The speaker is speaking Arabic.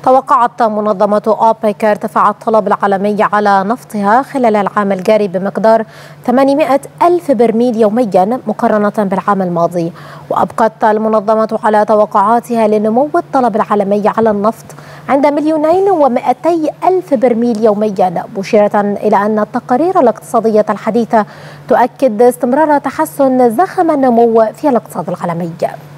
توقعت منظمة أوبك ارتفاع الطلب العالمي على نفطها خلال العام الجاري بمقدار 800 ألف برميل يوميا مقارنة بالعام الماضي، وأبقت المنظمة على توقعاتها لنمو الطلب العالمي على النفط عند 2,200,000 ألف برميل يوميا، مشيرة إلى أن التقارير الاقتصادية الحديثة تؤكد استمرار تحسن زخم النمو في الاقتصاد العالمي.